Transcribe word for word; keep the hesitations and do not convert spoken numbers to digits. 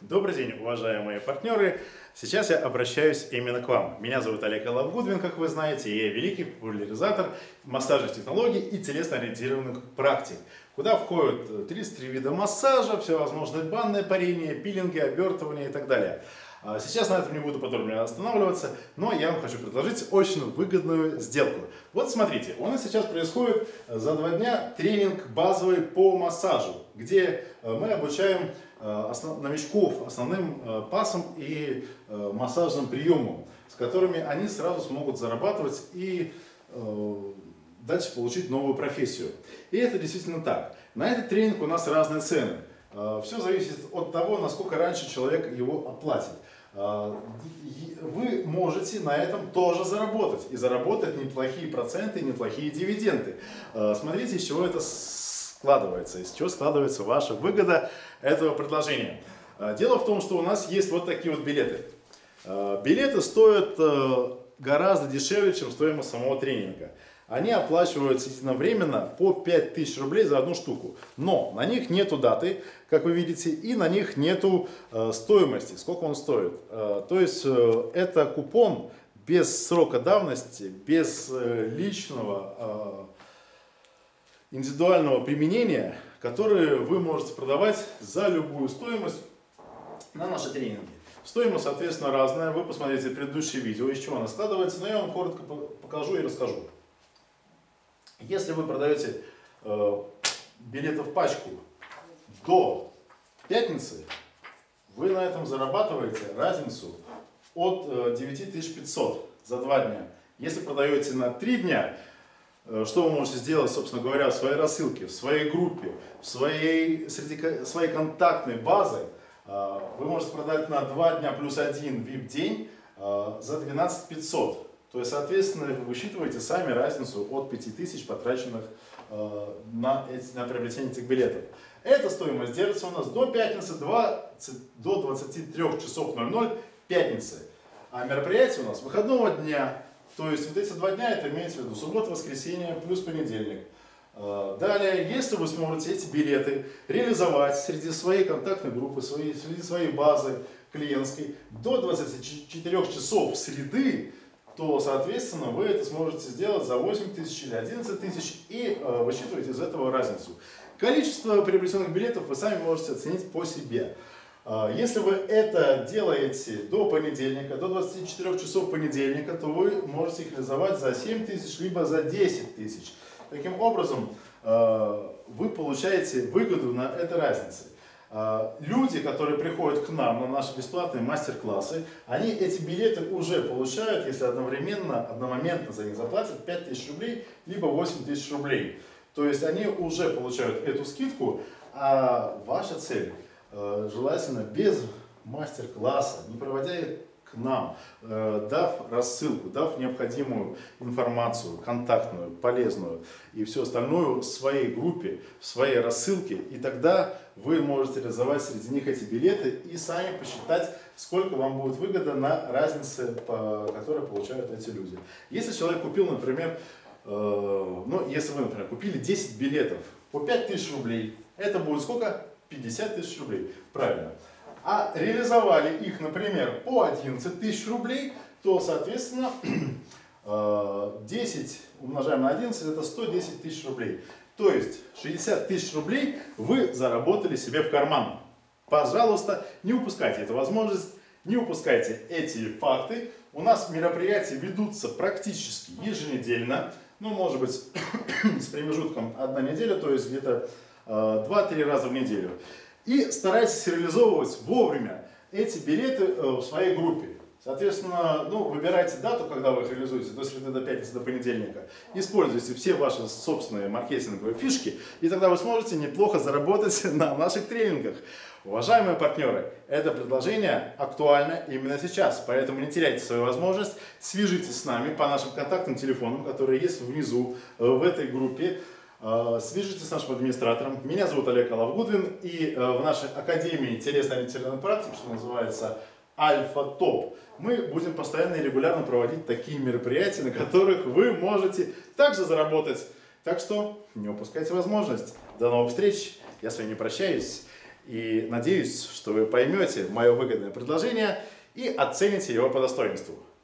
Добрый день, уважаемые партнеры! Сейчас я обращаюсь именно к вам. Меня зовут Олег Алавгудвин, как вы знаете, и я великий популяризатор массажных технологий и телесно-ориентированных практик, куда входят тридцать три вида массажа, всевозможные банное парение, пилинги, обертывания и так далее. Сейчас на этом не буду подробно останавливаться, но я вам хочу предложить очень выгодную сделку. Вот смотрите, у нас сейчас происходит за два дня тренинг базовый по массажу, где мы обучаем основ, новичков основным пасам и массажным приемам, с которыми они сразу смогут зарабатывать и дальше получить новую профессию. И это действительно так. На этот тренинг у нас разные цены. Все зависит от того, насколько раньше человек его оплатит. Вы можете на этом тоже заработать. И заработать неплохие проценты, неплохие дивиденды. Смотрите, из чего это складывается, из чего складывается ваша выгода этого предложения. Дело в том, что у нас есть вот такие вот билеты. Билеты стоят гораздо дешевле, чем стоимость самого тренинга. Они оплачиваются единовременно по пять тысяч рублей за одну штуку. Но на них нету даты, как вы видите, и на них нету э, стоимости, сколько он стоит. Э, то есть э, это купон без срока давности, без э, личного э, индивидуального применения, который вы можете продавать за любую стоимость на наши тренинги. Стоимость, соответственно, разная. Вы посмотрите предыдущее видео, из чего она складывается, но я вам коротко покажу и расскажу. Если вы продаете э, билеты в пачку до пятницы, вы на этом зарабатываете разницу от э, девяти тысяч пятисот за два дня. Если продаете на три дня, э, что вы можете сделать, собственно говоря, в своей рассылке, в своей группе, в своей, среди своей контактной базы, э, вы можете продать на два дня плюс один ви ай пи-день э, за двенадцать тысяч пятьсот. То есть, соответственно, вы высчитываете сами разницу от пяти тысяч, потраченных э, на, эти, на приобретение этих билетов. Эта стоимость держится у нас до пятницы, двадцати, до двадцати трёх часов ноль ноль пятницы. А мероприятие у нас выходного дня. То есть, вот эти два дня, это имеется в виду суббота, воскресенье плюс понедельник. Э, далее, если вы сможете эти билеты реализовать среди своей контактной группы, своей, среди своей базы клиентской до двадцати четырёх часов среды, то, соответственно, вы это сможете сделать за восемь тысяч или одиннадцать тысяч и э, высчитываете из этого разницу. Количество приобретенных билетов вы сами можете оценить по себе. Э, если вы это делаете до понедельника, до двадцати четырёх часов понедельника, то вы можете их реализовать за семь тысяч, либо за десять тысяч. Таким образом, э, вы получаете выгоду на этой разнице. Люди, которые приходят к нам на наши бесплатные мастер-классы, они эти билеты уже получают, если одновременно, одномоментно за них заплатят пять тысяч рублей, либо восемь тысяч рублей. То есть они уже получают эту скидку, а ваша цель, желательно без мастер-класса, не проводя их к нам, дав рассылку, дав необходимую информацию, контактную, полезную и все остальное в своей группе, в своей рассылке, и тогда вы можете реализовать среди них эти билеты и сами посчитать, сколько вам будет выгода на разнице, которую получают эти люди. Если человек купил, например, ну, если вы, например, купили десять билетов по пять тысяч рублей, это будет сколько? пятьдесят тысяч рублей. Правильно. А реализовали их, например, по одиннадцать тысяч рублей, то, соответственно, десять умножаем на одиннадцать, это сто десять тысяч рублей. То есть шестьдесят тысяч рублей вы заработали себе в карман. Пожалуйста, не упускайте эту возможность, не упускайте эти факты. У нас мероприятия ведутся практически еженедельно, ну, может быть, с промежутком одна неделя, то есть где-то два-три раза в неделю. И старайтесь реализовывать вовремя эти билеты в своей группе. Соответственно, ну, выбирайте дату, когда вы их реализуете, до среды, до пятницы, до понедельника. Используйте все ваши собственные маркетинговые фишки, и тогда вы сможете неплохо заработать на наших тренингах. Уважаемые партнеры, это предложение актуально именно сейчас, поэтому не теряйте свою возможность, свяжитесь с нами по нашим контактным телефонам, которые есть внизу в этой группе. Свяжитесь с нашим администратором. Меня зовут Олег Алавгудвин, и в нашей академии телесно-ориентированных практик, что называется Альфа-Топ, мы будем постоянно и регулярно проводить такие мероприятия, на которых вы можете также заработать. Так что не упускайте возможность. До новых встреч. Я с вами не прощаюсь. И надеюсь, что вы поймете мое выгодное предложение и оцените его по достоинству.